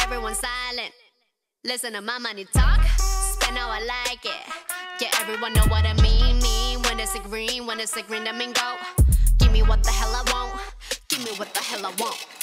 everyone silent. Listen to my money talk, spend how I like it. Yeah, everyone know what I mean. When it's a green, that mean go. Give me what the hell I want, give me what the hell I want.